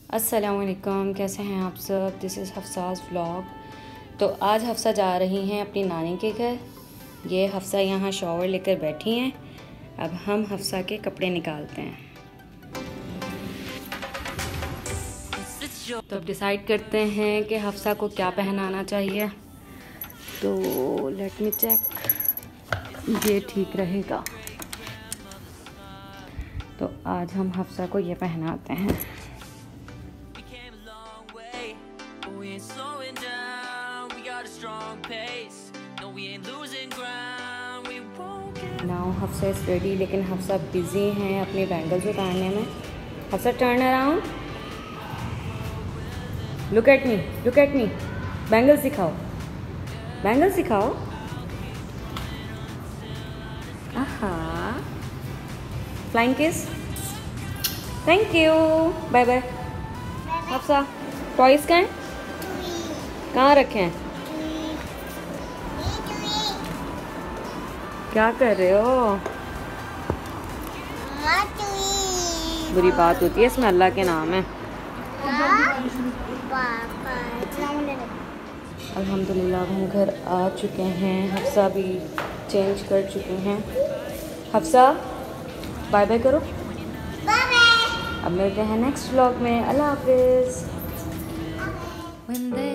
अस्सलामुअलैकुम, कैसे हैं आप सब। This is Hafsa's vlog. तो आज हफ्सा जा रही हैं अपनी नानी के घर। ये हफ्सा यहाँ शॉवर लेकर बैठी हैं। अब हम हफ्सा के कपड़े निकालते हैं। तो अब डिसाइड करते हैं कि हफ्सा को क्या पहनाना चाहिए। तो लेट मी चेक, ये ठीक रहेगा। तो आज हम हफ्सा को ये पहनाते हैं। नाउ हफ्सा इज़ रेडी, लेकिन हफ्सा बिज़ी हैं अपने बैंगल्स उतारने में। Hafsa turn around, look at me, look at me. Bangles दिखाओ, बैंगल्स दिखाओ। आहा, flying kiss, thank you, bye bye. Hafsa toys कहाँ रखे हैं? क्या कर रहे हो? बुरी बात होती है इसमें, अल्लाह के नाम है। अल्हम्दुलिल्लाह हम घर आ चुके हैं। हफ्सा भी चेंज कर चुके हैं। हफ्सा बाय बाय करो। अब मिलते हैं नेक्स्ट व्लॉग में। अल्लाह हाफिज़।